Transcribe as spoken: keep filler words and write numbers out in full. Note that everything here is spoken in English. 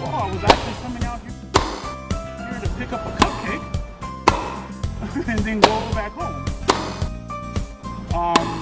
Oh, I was actually coming out here, here to pick up a cupcake and then go back home. Um,